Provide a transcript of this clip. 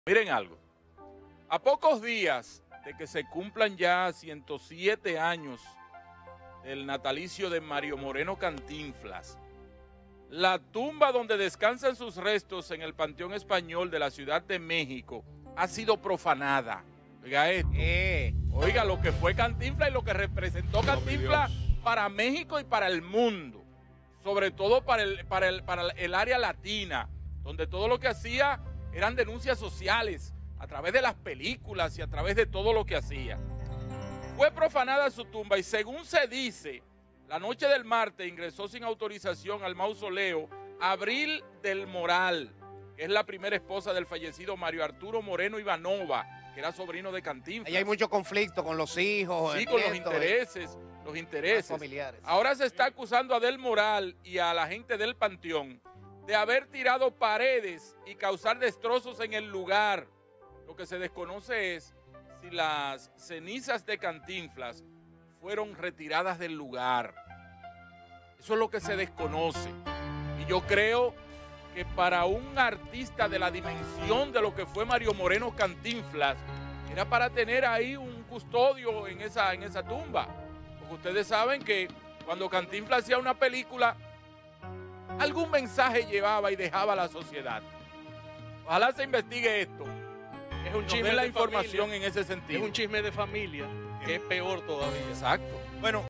Miren algo, a pocos días de que se cumplan ya 107 años del natalicio de Mario Moreno Cantinflas, la tumba donde descansan sus restos en el Panteón Español de la Ciudad de México ha sido profanada. Oiga esto, oiga lo que fue Cantinflas y lo que representó Cantinflas para México y para el mundo, sobre todo para el área latina, donde todo lo que hacía eran denuncias sociales a través de las películas y a través de todo lo que hacía. Fue profanada su tumba y según se dice, la noche del martes ingresó sin autorización al mausoleo Abril del Moral, que es la primera esposa del fallecido Mario Arturo Moreno Ivanova, que era sobrino de Cantinflas. Ahí hay mucho conflicto con los hijos. Sí, con los intereses familiares. Ahora se está acusando a Del Moral y a la gente del Panteón de haber tirado paredes y causar destrozos en el lugar. Lo que se desconoce es si las cenizas de Cantinflas fueron retiradas del lugar. Eso es lo que se desconoce. Y yo creo que para un artista de la dimensión de lo que fue Mario Moreno Cantinflas, era para tener ahí un custodio en esa tumba. Porque ustedes saben que cuando Cantinflas hacía una película, algún mensaje llevaba y dejaba a la sociedad. Ojalá se investigue esto. Es un chisme de la de información familia. en ese sentido. Es un chisme de familia, que es peor todavía. Exacto. Bueno.